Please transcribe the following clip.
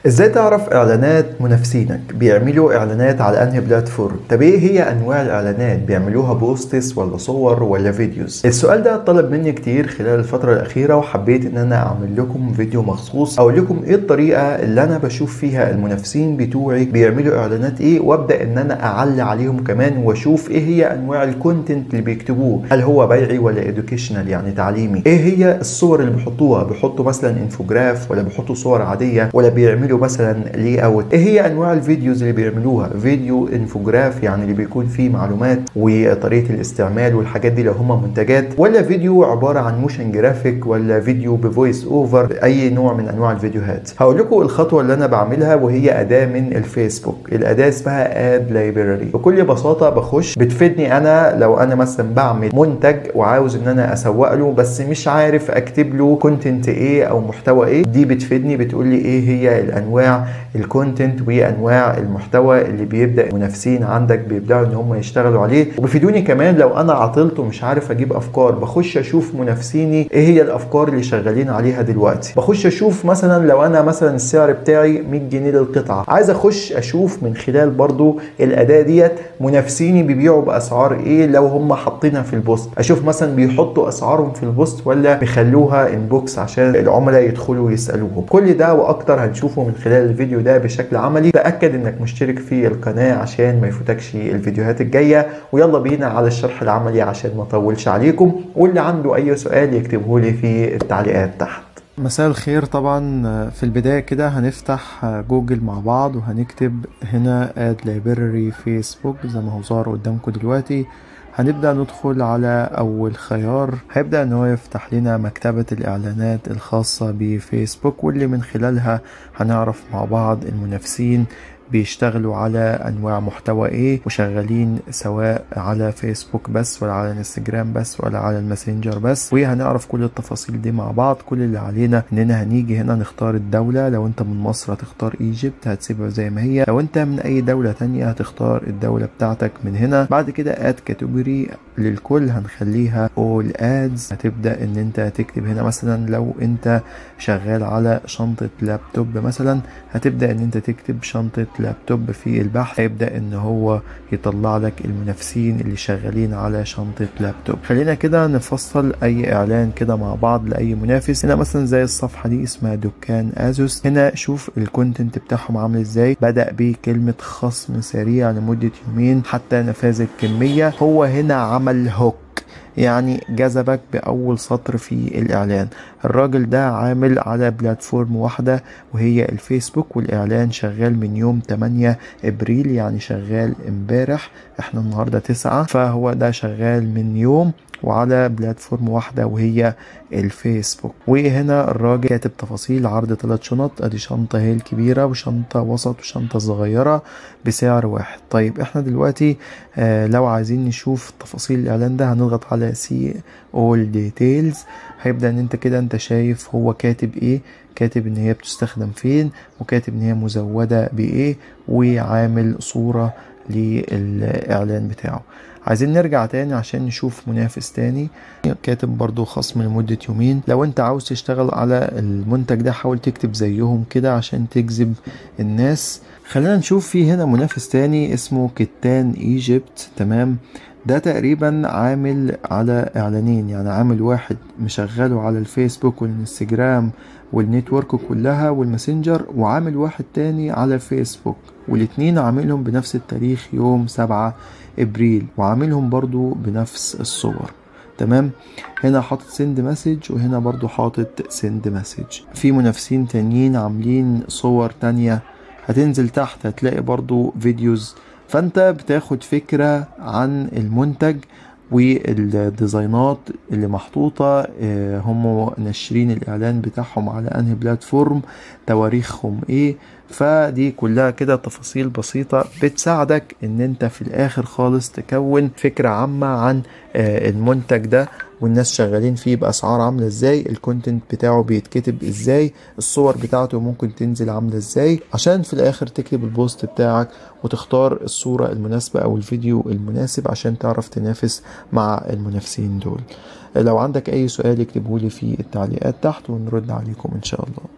ازاي تعرف اعلانات منافسينك بيعملوا اعلانات على انهي بلاتفورم؟ طب ايه هي انواع الاعلانات؟ بيعملوها بوستس ولا صور ولا فيديوز؟ السؤال ده طلب مني كتير خلال الفترة الاخيرة، وحبيت ان انا اعمل لكم فيديو مخصوص اقول لكم ايه الطريقة اللي انا بشوف فيها المنافسين بتوعي بيعملوا اعلانات ايه، وابدا ان انا اعلي عليهم كمان واشوف ايه هي انواع الكونتنت اللي بيكتبوه، هل هو بيعي ولا ادوكيشنال يعني تعليمي، ايه هي الصور اللي بيحطوها، بيحطوا مثلا انفوجراف ولا بيحطوا صور عادية ولا بيعملوا مثلا لي اوت، ايه هي انواع الفيديوز اللي بيعملوها، فيديو انفوجراف يعني اللي بيكون فيه معلومات وطريقه الاستعمال والحاجات دي لو هم منتجات، ولا فيديو عباره عن موشن جرافيك، ولا فيديو بفويس اوفر، اي نوع من انواع الفيديوهات. هقول لكم الخطوه اللي انا بعملها، وهي اداه من الفيسبوك، الاداه اسمها اد لايبراري. بكل بساطه بخش، بتفيدني انا لو انا مثلا بعمل منتج وعاوز ان انا اسوق له بس مش عارف اكتب له كونتنت ايه او محتوى ايه، دي بتفيدني بتقول لي ايه هي الانواع الكونتنت وانواع المحتوى اللي بيبدا المنافسين عندك بيبداوا ان هم يشتغلوا عليه. وبيفيدوني كمان لو انا عطلت ومش عارف اجيب افكار، بخش اشوف منافسيني ايه هي الافكار اللي شغالين عليها دلوقتي. بخش اشوف مثلا لو انا مثلا السعر بتاعي 100 جنيه للقطعه، عايز اخش اشوف من خلال برضو الاداه ديت منافسيني بيبيعوا باسعار ايه لو هم حاطينها في البوست، اشوف مثلا بيحطوا اسعارهم في البوست ولا بيخلوها انبوكس عشان العملاء يدخلوا يسالوهم. كل ده واكتر هنشوفه من خلال الفيديو ده بشكل عملي. تاكد انك مشترك في القناه عشان ما يفوتكش الفيديوهات الجايه، ويلا بينا على الشرح العملي عشان ما اطولش عليكم، واللي عنده اي سؤال يكتبه لي في التعليقات تحت. مساء الخير. طبعا في البداية كده هنفتح جوجل مع بعض وهنكتب هنا اد لايبراري فيسبوك زي ما هو ظاهر قدامكم دلوقتي. هنبدأ ندخل على أول خيار، هيبدأ إن هو يفتح لنا مكتبة الإعلانات الخاصة بفيسبوك، واللي من خلالها هنعرف مع بعض المنافسين بيشتغلوا على انواع محتوى ايه، وشغالين سواء على فيسبوك بس ولا على انستجرام بس ولا على الماسنجر بس، وهنعرف كل التفاصيل دي مع بعض. كل اللي علينا اننا هنيجي هنا نختار الدولة. لو انت من مصر هتختار ايجيبت، هتسيبها زي ما هي. لو انت من اي دولة تانية هتختار الدولة بتاعتك من هنا. بعد كده اد كاتيجوري للكل هنخليها اول ادز. هتبدأ ان انت تكتب هنا مثلا لو انت شغال على شنطة لابتوب مثلا، هتبدأ ان انت تكتب شنطة لابتوب في البحث، هيبدأ ان هو يطلع لك المنافسين اللي شغالين على شنطة لابتوب. خلينا كده نفصل اي اعلان كده مع بعض لاي منافس. هنا مثلا زي الصفحة دي اسمها دكان ازوس، هنا شوف الكونتنت بتاعهم عامل ازاي. بدأ بكلمة خصم سريع لمدة يومين حتى نفاذ الكمية. هو هنا عمل هوك، يعني جذبك بأول سطر في الإعلان. الراجل ده عامل على بلاتفورم واحدة وهي الفيسبوك، والإعلان شغال من يوم 8 إبريل، يعني شغال امبارح، احنا النهاردة 9، فهو ده شغال من يوم وعلى بلاتفورم واحدة وهي الفيسبوك. وهنا الراجل كاتب تفاصيل عرض 3 شنط، ادي شنطة هي الكبيرة وشنطة وسط وشنطة صغيرة بسعر واحد. طيب احنا دلوقتي لو عايزين نشوف تفاصيل الاعلان ده هنضغط على سي اول ديتيلز. هيبدأ ان انت كده انت شايف هو كاتب ايه، كاتب ان هي بتستخدم فين، وكاتب ان هي مزودة بايه، وعامل صورة للاعلان بتاعه. عايزين نرجع تاني عشان نشوف منافس تاني كاتب برضو خصم لمدة يومين. لو انت عاوز تشتغل على المنتج ده حاول تكتب زيهم كده عشان تجذب الناس. خلينا نشوف في هنا منافس تاني اسمه كتان ايجيبت. تمام، ده تقريبا عامل على اعلانين، يعني عامل واحد مشغله على الفيسبوك والانستجرام والنتورك كلها والماسنجر، وعامل واحد تاني على الفيسبوك، والاتنين عاملهم بنفس التاريخ يوم 7 ابريل، وعاملهم برضو بنفس الصور. تمام، هنا حاطط سند مسج وهنا برضو حاطط سند مسج. في منافسين تانيين عاملين صور تانية، هتنزل تحت هتلاقي برضو فيديوز. فانت بتاخد فكرة عن المنتج والديزاينات اللي محطوطة، هم ناشرين الاعلان بتاعهم على انهي بلاتفورم، تواريخهم ايه. فدي كلها كده تفاصيل بسيطة بتساعدك ان انت في الاخر خالص تكون فكرة عامة عن المنتج ده، والناس شغالين فيه باسعار عاملة ازاي، الكونتنت بتاعه بيتكتب ازاي، الصور بتاعته ممكن تنزل عاملة ازاي، عشان في الاخر تكتب البوست بتاعك وتختار الصورة المناسبة او الفيديو المناسب عشان تعرف تنافس مع المنافسين دول. لو عندك اي سؤال اكتبهولي في التعليقات تحت ونرد عليكم ان شاء الله.